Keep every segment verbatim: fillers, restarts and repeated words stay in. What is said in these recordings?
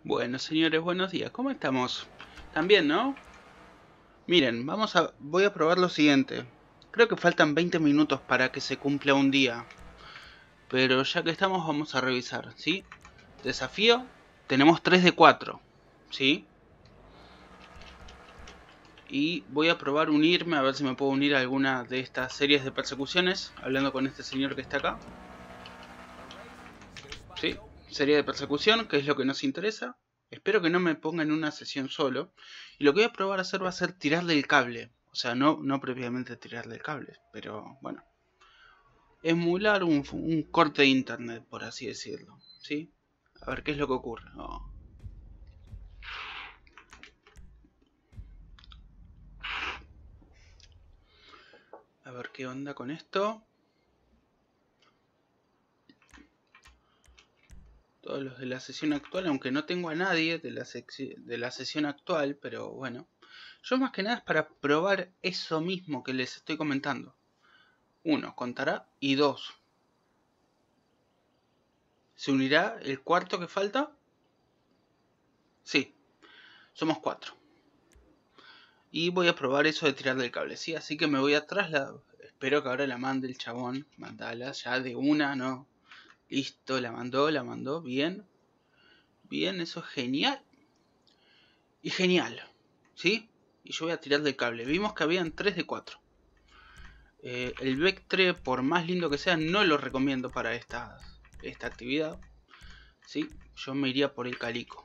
Bueno, señores, buenos días. ¿Cómo estamos? ¿También, no? Miren, vamos a... voy a probar lo siguiente. Creo que faltan veinte minutos para que se cumpla un día. Pero ya que estamos, vamos a revisar, ¿sí? Desafío. Tenemos tres de cuatro, ¿sí? Y voy a probar unirme, a ver si me puedo unir a alguna de estas series de persecuciones. Hablando con este señor que está acá. ¿Sí? Serie de persecución, que es lo que nos interesa. Espero que no me ponga en una sesión solo. Y lo que voy a probar a hacer va a ser tirarle el cable. O sea, no, no previamente tirarle el cable. Pero bueno. Emular un, un corte de internet, por así decirlo. ¿Sí? A ver qué es lo que ocurre. Oh. A ver qué onda con esto. Todos los de la sesión actual, aunque no tengo a nadie de la, de la sesión actual, pero bueno. Yo más que nada es para probar eso mismo que les estoy comentando. Uno, contará. Y dos, ¿se unirá el cuarto que falta? Sí, somos cuatro. Y voy a probar eso de tirar del cable, ¿sí? Así que me voy atrás, la... espero que ahora la mande el chabón. Mandala ya de una, ¿no? Listo, la mandó, la mandó, bien. Bien, eso es genial. Y genial, ¿sí? Y yo voy a tirar del cable. Vimos que habían tres de cuatro. Eh, el Vectre, por más lindo que sea, no lo recomiendo para esta, esta actividad. ¿Sí? Yo me iría por el Calico.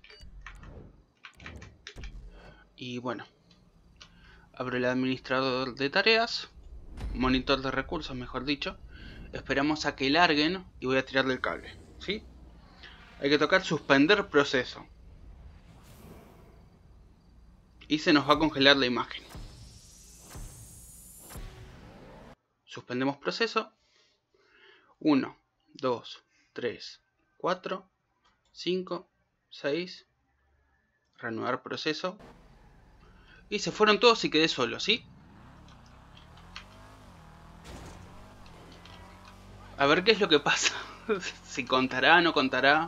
Y bueno, abro el administrador de tareas, monitor de recursos mejor dicho. Esperamos a que larguen y voy a tirarle el cable, ¿sí? Hay que tocar suspender proceso. Y se nos va a congelar la imagen. Suspendemos proceso. uno, dos, tres, cuatro, cinco, seis. Reanudar proceso. Y se fueron todos y quedé solo, ¿sí? A ver qué es lo que pasa. Si contará, no contará.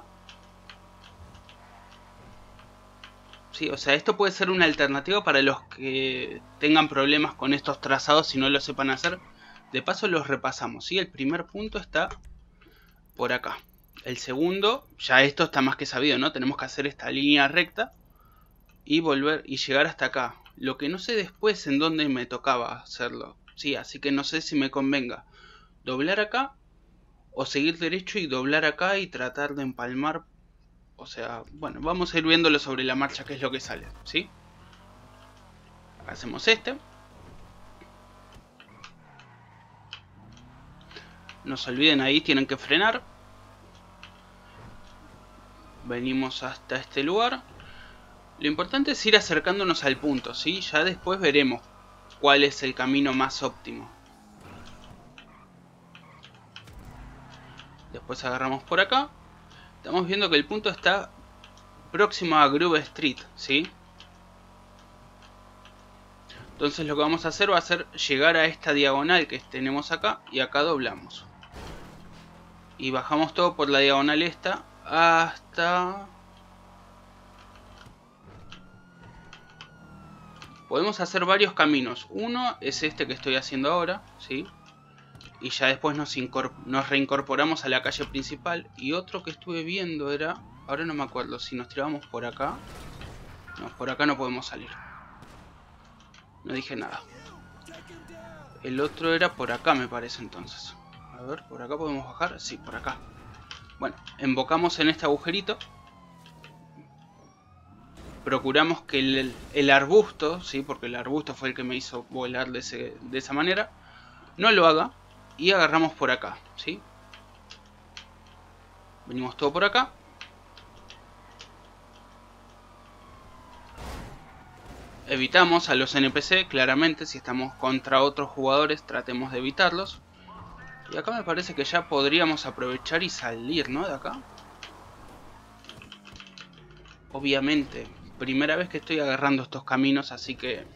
Sí, o sea, esto puede ser una alternativa para los que tengan problemas con estos trazados y no lo sepan hacer. De paso los repasamos, ¿sí? El primer punto está por acá. El segundo, ya esto está más que sabido, ¿no? Tenemos que hacer esta línea recta y volver y llegar hasta acá. Lo que no sé después en dónde me tocaba hacerlo. Sí, así que no sé si me convenga doblar acá o seguir derecho y doblar acá y tratar de empalmar. O sea, bueno, vamos a ir viéndolo sobre la marcha qué es lo que sale, ¿sí? Hacemos este. No se olviden, ahí tienen que frenar. Venimos hasta este lugar. Lo importante es ir acercándonos al punto, ¿sí? Ya después veremos cuál es el camino más óptimo. Después agarramos por acá. Estamos viendo que el punto está próximo a Grove Street, ¿sí? Entonces lo que vamos a hacer va a ser llegar a esta diagonal que tenemos acá y acá doblamos. Y bajamos todo por la diagonal esta hasta... Podemos hacer varios caminos. Uno es este que estoy haciendo ahora, ¿sí? Y ya después nos, nos reincorporamos a la calle principal. Y otro que estuve viendo era... Ahora no me acuerdo si nos tirábamos por acá. No, por acá no podemos salir. No dije nada. El otro era por acá, me parece entonces. A ver, ¿por acá podemos bajar? Sí, por acá. Bueno, invocamos en este agujerito. Procuramos que el, el arbusto, ¿sí? Porque el arbusto fue el que me hizo volar de, ese, de esa manera, no lo haga. Y agarramos por acá, ¿sí? Venimos todo por acá. Evitamos a los N P C, claramente. Si estamos contra otros jugadores, tratemos de evitarlos. Y acá me parece que ya podríamos aprovechar y salir, ¿no? De acá. Obviamente, primera vez que estoy agarrando estos caminos, así que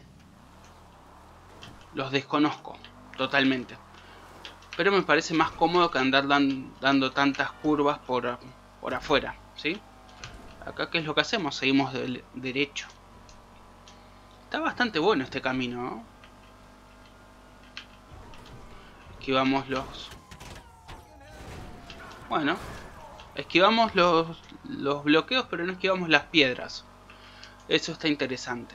los desconozco totalmente. Pero me parece más cómodo que andar dan, dando tantas curvas por, por afuera, ¿sí? Acá, ¿qué es lo que hacemos? Seguimos de derecho. Está bastante bueno este camino, ¿no? Esquivamos los... Bueno, esquivamos los, los bloqueos, pero no esquivamos las piedras. Eso está interesante.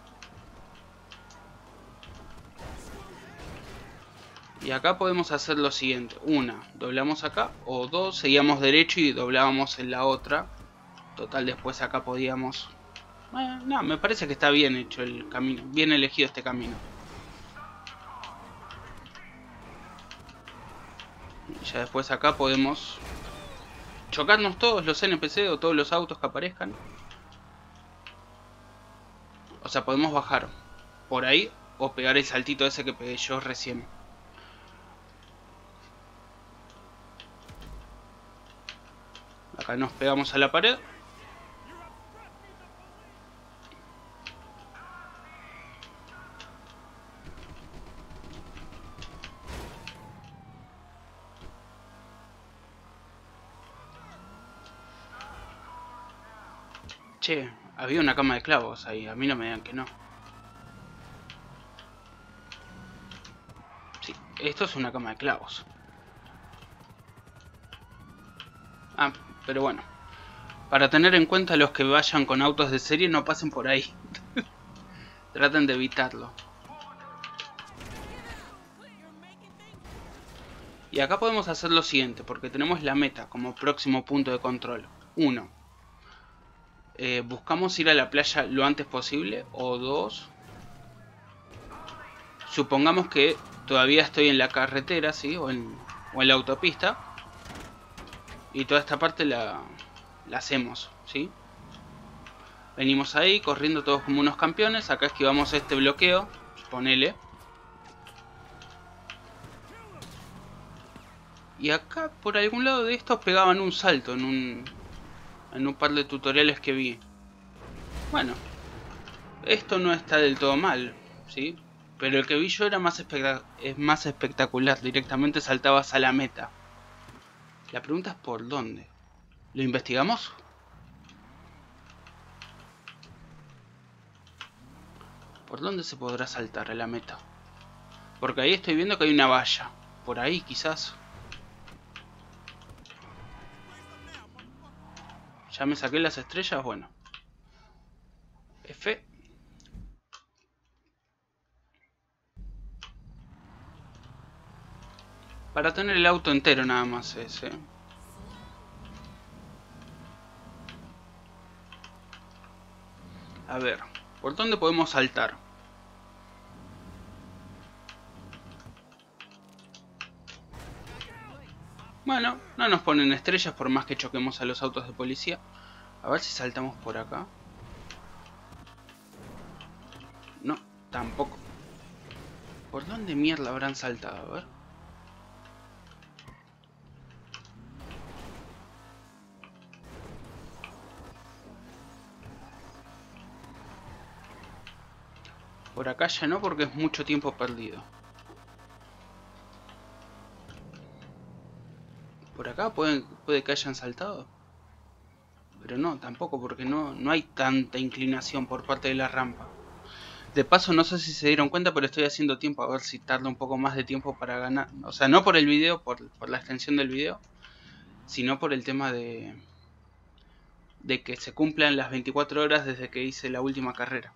Y acá podemos hacer lo siguiente. Una, doblamos acá. O dos, seguíamos derecho y doblábamos en la otra. Total, después acá podíamos... Eh, no, me parece que está bien hecho el camino. Bien elegido este camino. Y ya después acá podemos chocarnos todos los N P C o todos los autos que aparezcan. O sea, podemos bajar por ahí o pegar el saltito ese que pegué yo recién. Acá nos pegamos a la pared. Che, había una cama de clavos ahí. A mí no me digan que no. Sí, esto es una cama de clavos. Ah, pero bueno. Para tener en cuenta, los que vayan con autos de serie no pasen por ahí. Traten de evitarlo. Y acá podemos hacer lo siguiente, porque tenemos la meta como próximo punto de control. Uno, eh, buscamos ir a la playa lo antes posible. O dos, supongamos que todavía estoy en la carretera, ¿sí? O en, o en la autopista. Y toda esta parte la, la hacemos, ¿sí? Venimos ahí corriendo todos como unos campeones. Acá esquivamos este bloqueo. Ponele. Y acá por algún lado de estos pegaban un salto en un, en un par de tutoriales que vi. Bueno, esto no está del todo mal, ¿sí? Pero el que vi yo era más, espectac es más espectacular. Directamente saltabas a la meta. La pregunta es ¿por dónde? ¿Lo investigamos? ¿Por dónde se podrá saltar a la meta? Porque ahí estoy viendo que hay una valla. Por ahí quizás. Ya me saqué las estrellas, bueno. F. Para tener el auto entero nada más ese. A ver, ¿por dónde podemos saltar? Bueno, no nos ponen estrellas por más que choquemos a los autos de policía. A ver si saltamos por acá. No, tampoco. ¿Por dónde mierda habrán saltado? A ver. Por acá ya no, porque es mucho tiempo perdido. ¿Por acá puede, puede que hayan saltado? Pero no, tampoco, porque no, no hay tanta inclinación por parte de la rampa. De paso, no sé si se dieron cuenta, pero estoy haciendo tiempo, a ver si tarda un poco más de tiempo para ganar. O sea, no por el video, por, por la extensión del video, sino por el tema de, de que se cumplan las veinticuatro horas desde que hice la última carrera.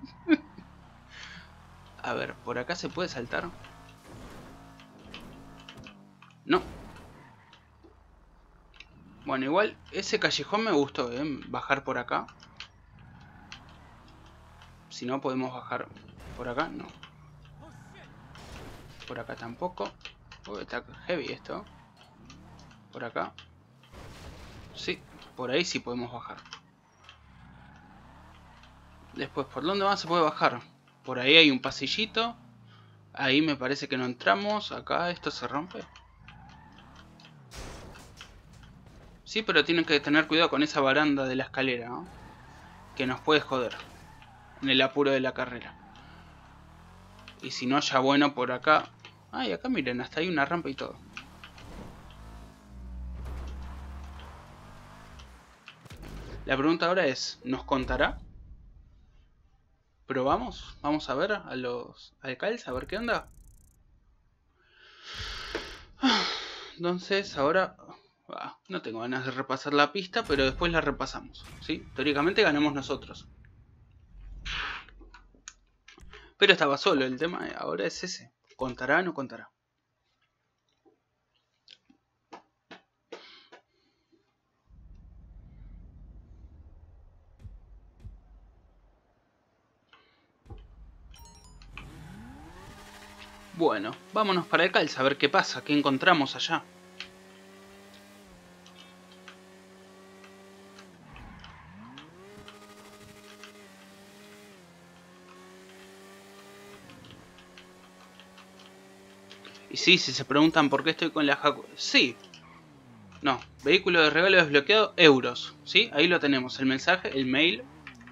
A ver, ¿por acá se puede saltar? No. Bueno, igual ese callejón me gustó, ¿eh? Bajar por acá. Si no, podemos bajar por acá, no. Por acá tampoco. Uy, está heavy esto. Por acá. Sí, por ahí sí podemos bajar. Después, ¿por dónde más se puede bajar? Por ahí hay un pasillito. Ahí me parece que no entramos. Acá esto se rompe. Sí, pero tienen que tener cuidado con esa baranda de la escalera, ¿no? Que nos puede joder en el apuro de la carrera. Y si no, ya bueno, por acá. Ay, acá miren, hasta hay una rampa y todo. La pregunta ahora es, ¿nos contará? ¿Probamos? Vamos a ver a los alcaldes, a ver qué onda. Entonces ahora... Ah, no tengo ganas de repasar la pista, pero después la repasamos, ¿sí? Teóricamente ganamos nosotros. Pero estaba solo, el tema ahora es ese. ¿Contará o no contará? Bueno, vámonos para el calza a ver qué pasa, qué encontramos allá. Y sí, si se preguntan por qué estoy con la Haku... Sí. No, vehículo de regalo desbloqueado, euros. ¿Sí? Ahí lo tenemos, el mensaje, el mail.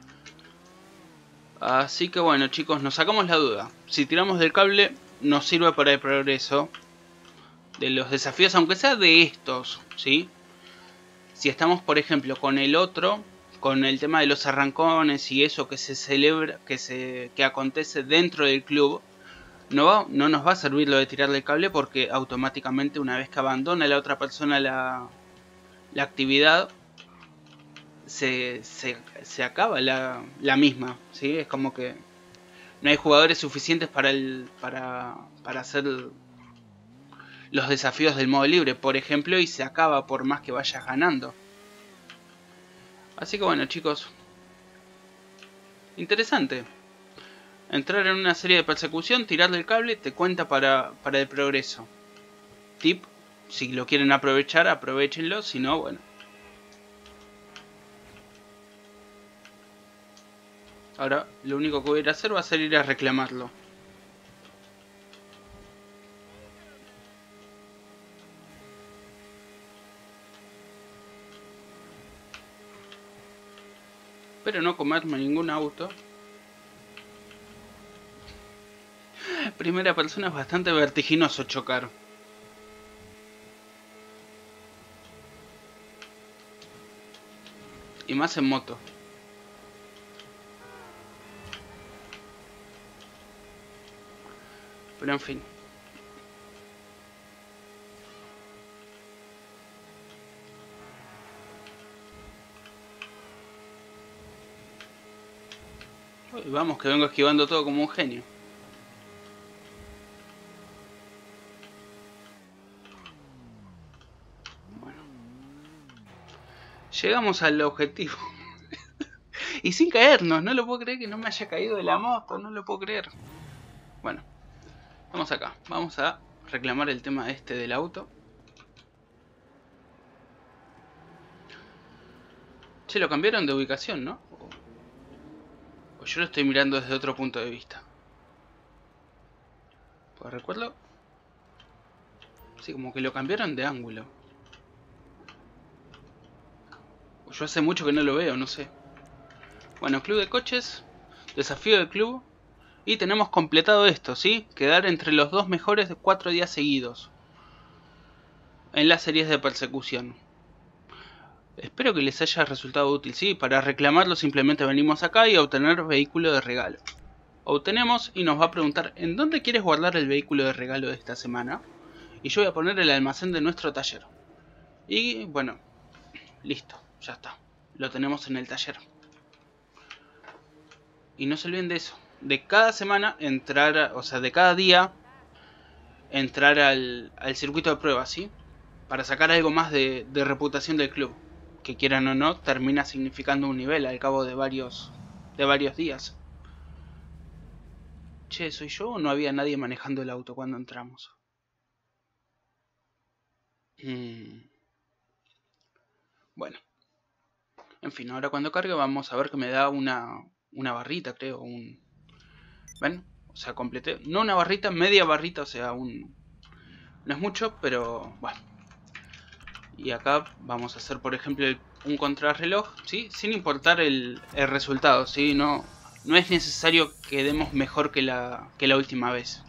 Así que bueno chicos, nos sacamos la duda. Si tiramos del cable, nos sirve para el progreso de los desafíos, aunque sea de estos, ¿sí? Si estamos por ejemplo con el otro, con el tema de los arrancones y eso que se celebra, que, se, que acontece dentro del club, no, va, no nos va a servir lo de tirarle el cable porque automáticamente una vez que abandona la otra persona la, la actividad, se, se, se acaba la, la misma, ¿sí? Es como que no hay jugadores suficientes para, el, para, para hacer los desafíos del modo libre, por ejemplo, y se acaba por más que vayas ganando. Así que bueno chicos, interesante. Entrar en una serie de persecución, tirarle el cable, te cuenta para, para el progreso. Tip, si lo quieren aprovechar, aprovechenlo, si no, bueno. Ahora, lo único que voy a ir a hacer va a ser ir a reclamarlo. Pero no comerme ningún auto. Primera persona es bastante vertiginoso chocar. Y más en moto. Pero en fin. Uy, vamos que vengo esquivando todo como un genio. Bueno. Llegamos al objetivo. Y sin caernos, no lo puedo creer que no me haya caído de la moto, no lo puedo creer. Bueno, vamos acá, vamos a reclamar el tema este del auto. Che, lo cambiaron de ubicación, ¿no? O yo lo estoy mirando desde otro punto de vista. Pues recuerdo... Sí, como que lo cambiaron de ángulo. O yo hace mucho que no lo veo, no sé. Bueno, club de coches. Desafío del club. Y tenemos completado esto, ¿sí? Quedar entre los dos mejores de cuatro días seguidos. En las series de persecución. Espero que les haya resultado útil, ¿sí? Para reclamarlo simplemente venimos acá y a obtener vehículo de regalo. Obtenemos y nos va a preguntar ¿en dónde quieres guardar el vehículo de regalo de esta semana? Y yo voy a poner el almacén de nuestro taller. Y bueno, listo, ya está. Lo tenemos en el taller. Y no se olviden de eso. De cada semana entrar, o sea, de cada día entrar al, al circuito de pruebas, ¿sí? Para sacar algo más de, de reputación del club. Que quieran o no, termina significando un nivel al cabo de varios, de varios días. Che, ¿soy yo o no había nadie manejando el auto cuando entramos? Hmm. Bueno. En fin, ahora cuando cargue vamos a ver que me da una, una barrita, creo. Un... ¿Ven? O sea, completé. No una barrita, media barrita, o sea, un... No es mucho, pero bueno. Y acá vamos a hacer, por ejemplo, un contrarreloj, ¿sí? Sin importar el, el resultado, ¿sí? No, no es necesario que demos mejor que la, que la última vez.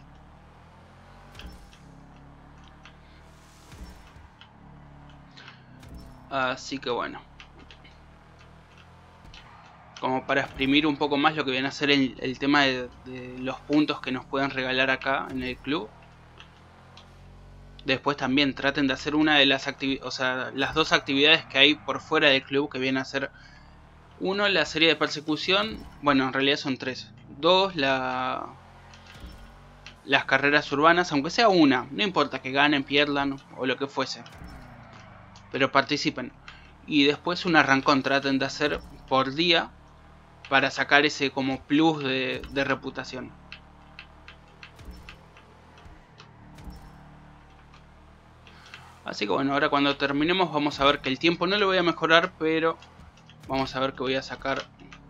Así que bueno. como para exprimir un poco más lo que viene a ser el, el tema de, de los puntos que nos pueden regalar acá en el club. Después también traten de hacer una de las actividades, o sea, las dos actividades que hay por fuera del club, que viene a ser uno, la serie de persecución. Bueno, en realidad son tres. Dos, la las carreras urbanas, aunque sea una, no importa que ganen, pierdan o lo que fuese, pero participen. Y después un arrancón traten de hacer por día para sacar ese como plus de, de reputación. Así que bueno, ahora cuando terminemos vamos a ver que el tiempo no lo voy a mejorar, pero vamos a ver que voy a sacar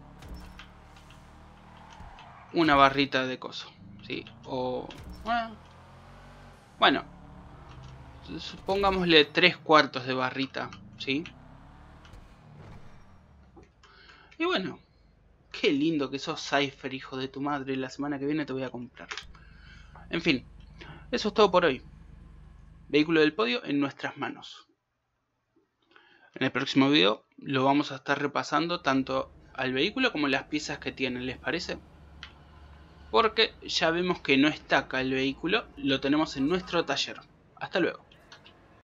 una barrita de coso, ¿sí? O... bueno, pongámosle tres cuartos de barrita, ¿sí? Y bueno, qué lindo que sos, Cypher, hijo de tu madre. La semana que viene te voy a comprar. En fin, eso es todo por hoy. Vehículo del podio en nuestras manos. En el próximo video lo vamos a estar repasando tanto al vehículo como las piezas que tiene, ¿les parece? Porque ya vemos que no está acá el vehículo, lo tenemos en nuestro taller. Hasta luego.